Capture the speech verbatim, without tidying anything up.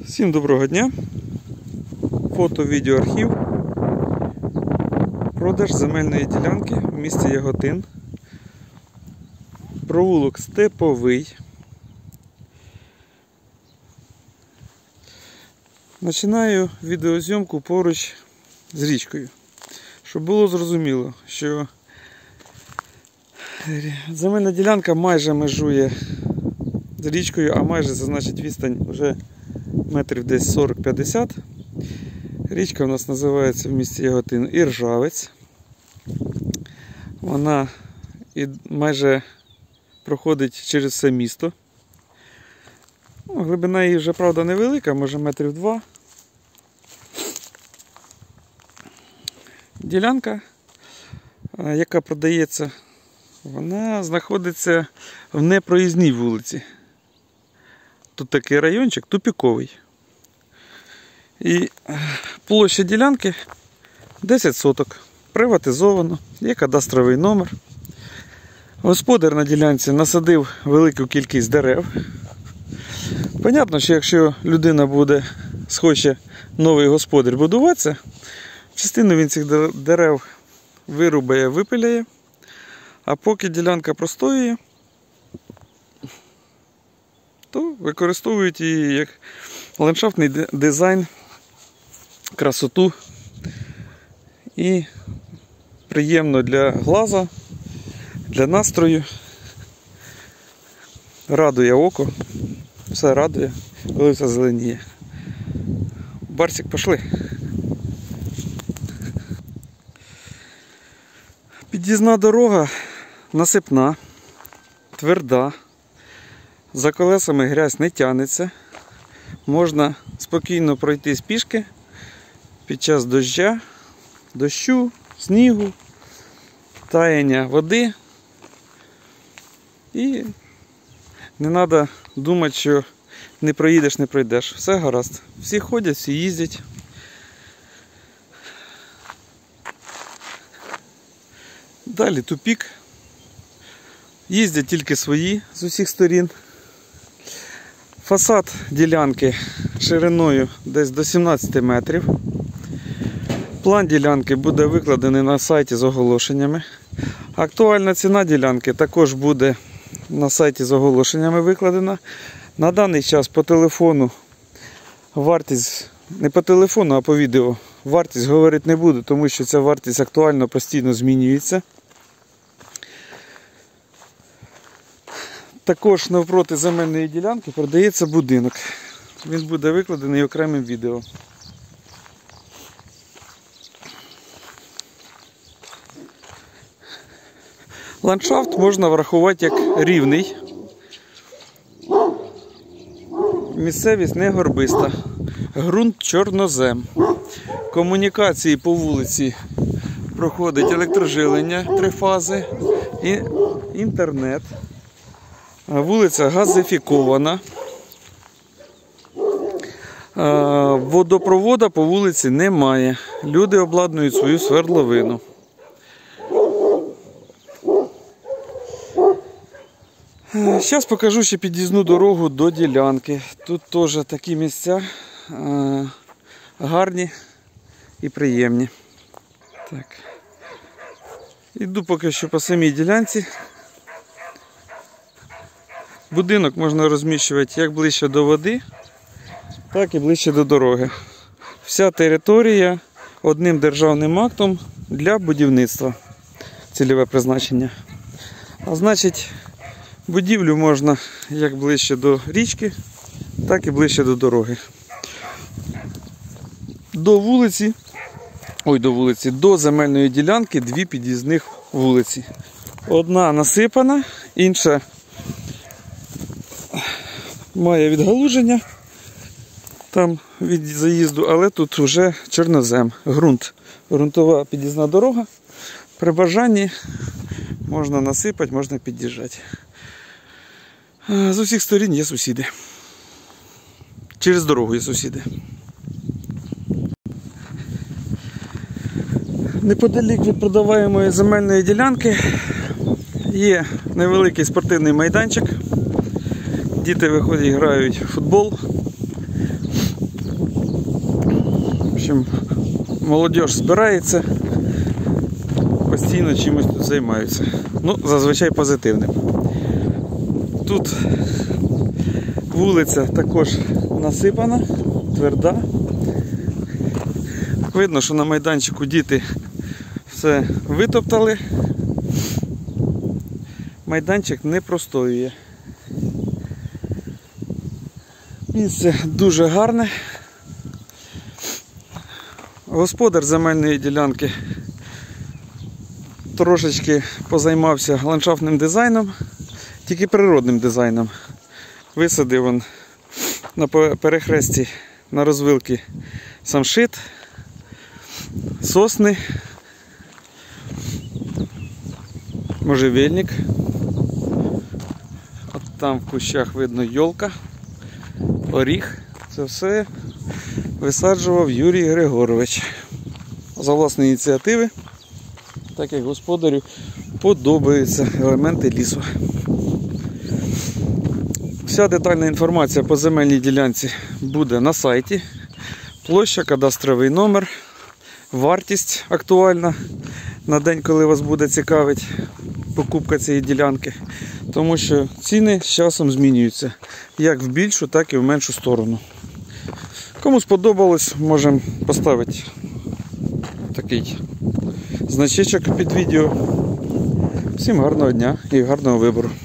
Всім доброго дня. Фото-відеоархів. Продаж земельної ділянки в місті Яготин. Провулок Степовий. Починаю відеозйомку поруч з річкою. Щоб було зрозуміло, що земельна ділянка майже межує з річкою, а майже це значить відстань вже метрів десь сорок-п'ятдесят. Річка у нас називається в місті Яготин Іржавець. Вона і майже проходить через все місто. Ну, глибина її вже, правда, невелика, може метрів два. Ділянка, яка продається, вона знаходиться в непроїзній вулиці. Тут такий райончик тупіковий. І площа ділянки десять соток. Приватизовано, є кадастровий номер. Господар на ділянці насадив велику кількість дерев. Понятно, що якщо людина буде схоче новий господар будуватися, частину він цих дерев вирубає, випиляє, а поки ділянка простоює, то використовують її як ландшафтний дизайн, красоту і приємно для глаза, для настрою. Радує око, все радує, коли все зеленіє. Барсик, пішли. Під'їзна дорога насипна, тверда. За колесами грязь не тягнеться. Можна спокійно пройтись пішки під час доща, дощу, снігу, таяння води. І не треба думати, що не проїдеш, не пройдеш. Все гаразд. Всі ходять, всі їздять. Далі тупік. Їздять тільки свої з усіх сторін. Фасад ділянки шириною десь до сімнадцяти метрів. План ділянки буде викладений на сайті з оголошеннями. Актуальна ціна ділянки також буде на сайті з оголошеннями викладена. На даний час по телефону вартість, не по телефону, а по відео, вартість говорити не буду, тому що ця вартість актуально постійно змінюється. Також навпроти земельної ділянки продається будинок. Він буде викладений окремим відео. Ландшафт можна врахувати як рівний. Місцевість не горбиста. Ґрунт чорнозем. Комунікації по вулиці проходить електроживлення, три фази, і інтернет. Вулиця газифікована. Водопроводу по вулиці немає. Люди обладнують свою свердловину. Зараз покажу ще під'їзну дорогу до ділянки. Тут теж такі місця гарні і приємні. Так. Іду поки що по самій ділянці. Будинок можна розміщувати як ближче до води, так і ближче до дороги. Вся територія одним державним актом для будівництва. Цільове призначення. А значить, будівлю можна як ближче до річки, так і ближче до дороги. До вулиці, ой, до вулиці, до земельної ділянки дві під'їзних вулиці. Одна насипана, інша має відгалуження там від заїзду, але тут вже чорнозем, ґрунт, ґрунтова під'їзна дорога. При бажанні можна насипати, можна під'їжджати. З усіх сторін є сусіди. Через дорогу є сусіди. Неподалік від продаваємої земельної ділянки є невеликий спортивний майданчик. Діти виходять, грають в футбол. общем, молодь збирається, постійно чимось тут займаються. Ну, зазвичай позитивним. Тут вулиця також насипана, тверда. Видно, що на майданчику діти все витоптали. Майданчик не простоює. Місце дуже гарне. Господар земельної ділянки трошечки позаймався ландшафтним дизайном, тільки природним дизайном. Висадив він на перехресті на розвилки самшит, сосни, можжевельник. От там в кущах видно йолка, оріх. Це все висаджував Юрій Григорович за власної ініціативи, так як господарю подобаються елементи лісу. Вся детальна інформація по земельній ділянці буде на сайті. Площа, кадастровий номер, вартість актуальна на день, коли вас буде цікавить покупка цієї ділянки. Тому що ціни з часом змінюються, як в більшу, так і в меншу сторону. Кому сподобалось, можемо поставити такий значечок під відео. Всім гарного дня і гарного вибору.